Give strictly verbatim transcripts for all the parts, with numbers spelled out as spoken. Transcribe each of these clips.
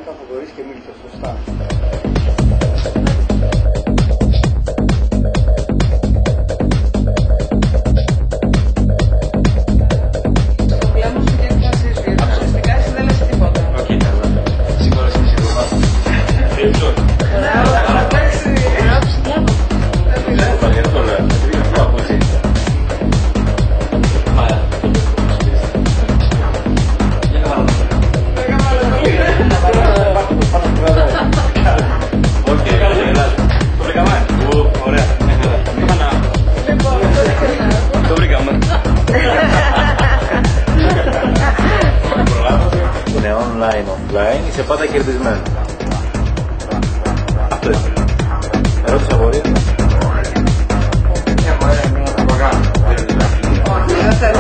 καθοδορείς και μίλησες σωστά. Online, offline, είσαι πάντα κερδισμένο. Αυτό είναι. Ερώτηση απορία. Μια μέρα είναι ένα προγράμμα. Δεν θέλω.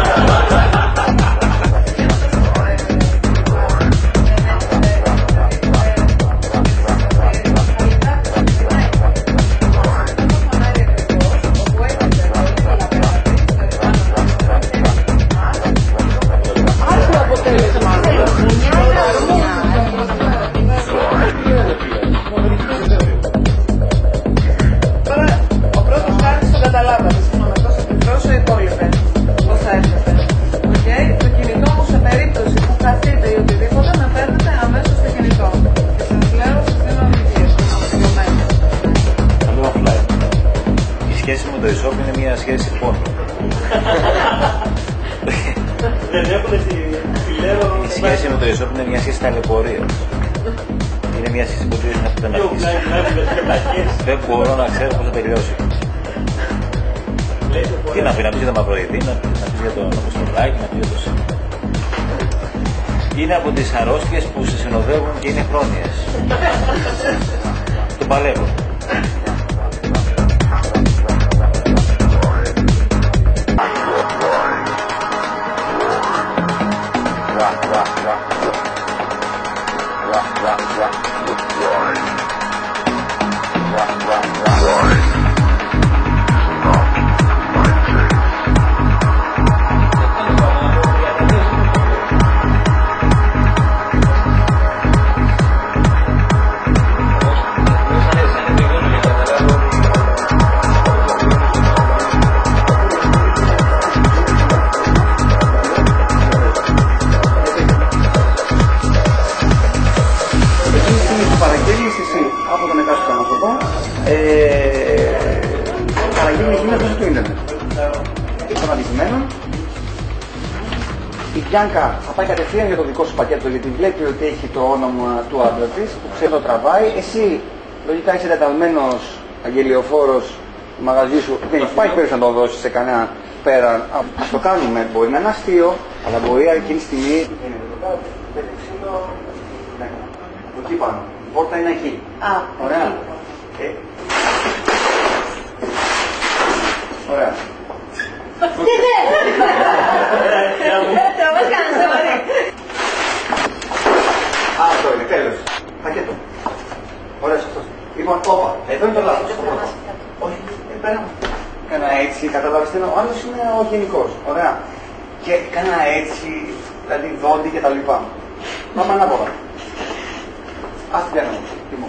Η σχέση με το e-shop είναι μια σχέση πόνου. Η σχέση με το e-shop είναι μια σχέση ταλαιπωρίας. Είναι μια σχέση που δεν θα να αρχίσει. Δεν μπορώ να ξέρω πώς θα τελειώσει. Τι να πει, να πεις για το Μαυροειδή, να πεις για το Αποστολάκι, να πεις για το ΣΥΜ. Είναι από τις αρρώστιες που σε συνοδεύουν και είναι χρόνιες. Το παλεύω. Από τον εκάστοτε άνθρωπο, παραγγέλνει εκείνα τόσο του ίντερνετ. Στον αντικειμένο, η Bianca θα πάει κατευθείαν για το δικό σου πακέτο, γιατί βλέπει ότι έχει το όνομα του άντρα της, που ξέρει το τραβάει. Εσύ, λογικά είσαι εντεταλμένος αγγελιοφόρος του μαγαζί σου, δεν υπάρχει περίπτωση να το δώσεις σε κανένα πέρα. Ας το κάνουμε, μπορεί να είναι αστείο, αλλά μπορεί εκείνη τη στιγμή. Εκεί πάνω. Η πόρτα είναι εκεί. Α, ωραία. Ε. Ωραία. Τι δε! Το μας κάνεις το μωρί. Α, αυτό είναι, τέλος. Πακέτο. Ωραίος αυτός. Λοιπόν, όπα, εδώ είναι το λάθος. Όχι, πέρα. Κάνα έτσι, καταλάβεις τι είναι, ο άλλος είναι ο γενικός. Ωραία. Και κάνα έτσι, δηλαδή δόντι και τα λοιπά. Πάμε ανάποδα. Ας την κάνω, λοιπόν.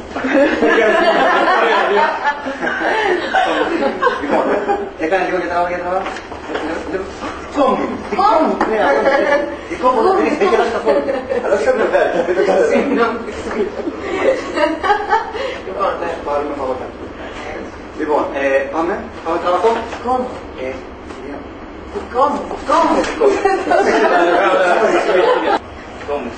Λοιπόν, έκανε λίγο για τραβά, για τραβά. Δικό μου, δικό μου, ναι, δικό μου, δεν έχει γελάσει καθόλου. Αλλά όχι σαν βρεβέρ, δεν το ξέρω. Λοιπόν, πάρουμε φαγωτά. Λοιπόν, πάμε, πάμε τραβατό. Δικό μου. Δικό μου, δικό μου. Δικό μου.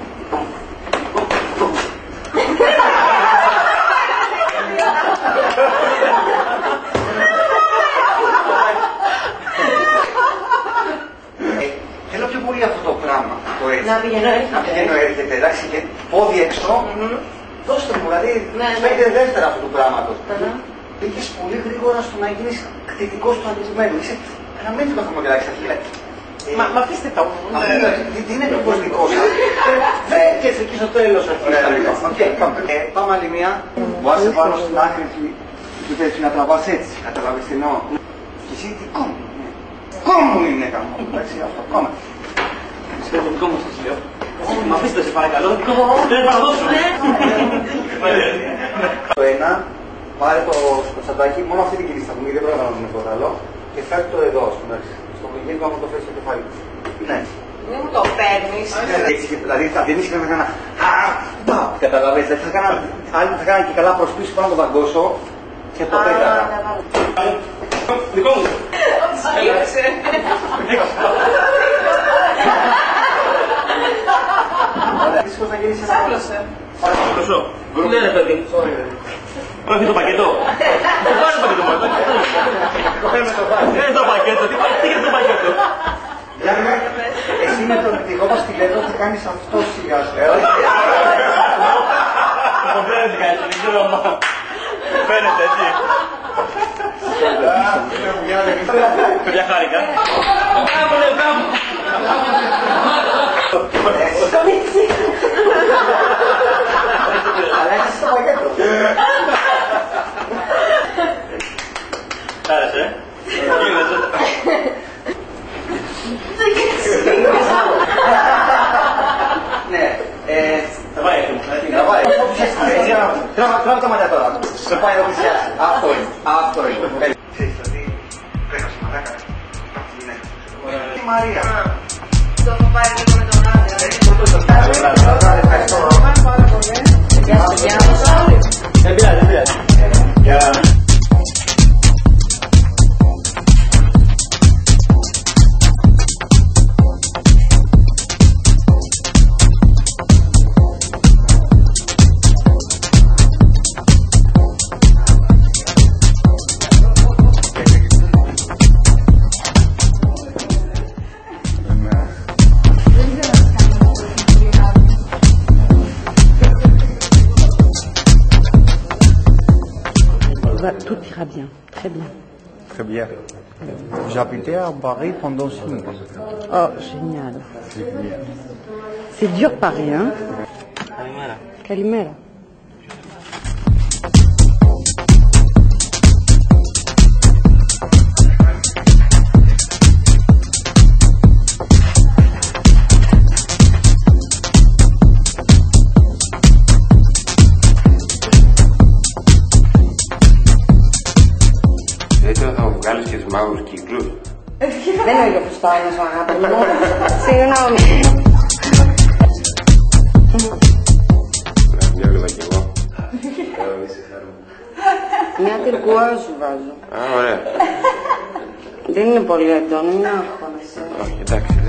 Θέλω πιο πολύ αυτό το πράγμα. Το έτσι. Να πηγαίνω έρχεται. Να πηγαίνω έρχεται, εντάξει, και πόδι έξω. Δώστε μου, δηλαδή, πέντε δεύτερα αυτού του πράγματος. Πήγες πολύ γρήγορα στο να γίνεις κτητικός του αντισμένου. Είσαι γραμμένη το χαμογελάκι στα χείλη. Μα αφήστε το. Τι είναι το δικό σας. Δεν και εκεί στο τέλος αρχίζει. Πάμε άλλη μία. Βάζε πάνω στην άκρη του τέτοιου να τραβάς έτσι. Καταλάβεις τι εννοώ. Και εσύ δικό μου. Δικό μου είναι καμό. Εντάξει, αυτό. Πάμε. Στο δικό μου σας λέω. Μα αφήστε σε παρακαλώ. Δεν παραδώσω. Το ένα, πάρε το σκοτσαντάκι, μόνο αυτή την κίνηση θα πούμε, γιατί δεν πρέπει να κάνουμε το άλλο. Και φέρει το εδώ, στην αρχή. Στο γέννη μου το φέρει στο κεφάλι. Ναι. Μην μου το παίρνεις. Δηλαδή θα δίνεις και θα έκανα. Καταλαβαίνεις, θα έκανα. Άλλοι θα έκανα και καλά προς πίσω πάνω να το δαγκώσω και το πέταγα. Δικό μου. Σκύψε. Δύσκολος να γίνεις ένα. Σάπλωσε. Σωστό. Ναι, ρε παιδί. Όχι το πακέτο. Πάρε το πακέτο μόνο. Ε, το πακέτο. Τι είναι το πακέτο. Γιάννη, εσύ με το δικό μας τηλέφωνο θα κάνεις αυτό σιγά σου. Το φαίνεται κάτι, δεν ξέρω μα. Φαίνεται έτσι. Παιδιά χάρηκα. Κάμω ρε, κάμω. Αλλά έχεις το πακέτο. Άρεσε. Γίνεσαι. Ναι, ε... Θα πάει αυτό. Θα πάει. Τράβα τα μάτια τώρα. Θα πάει να πλησιάσει. Αυτό είναι. Αυτό είναι. Ξέρεις, δηλαδή, πέρασε μαλάκα. Η Μαρία. Το έχω πάρει λίγο με τον άντρα. Ευχαριστώ. Γεια σου, γεια σου. Δεν πειράζει, δεν πειράζει. Γεια. Tout ira bien, très bien. Très bien. J'habitais à Paris pendant six mois. Oh, génial. C'est dur Paris, hein? Καλημέρα. Καλημέρα. Βγάλεις και τους μαύρους κύκλους. Δεν είναι για φουστάνες, αγάπη μου. Συγγνώμη. Μια βλέπα κι εγώ. Μια τυρκουάζ σου βάζω. Α, ωραία. Δεν είναι πολύ έντονο, είναι άγχος. Όχι, εντάξει.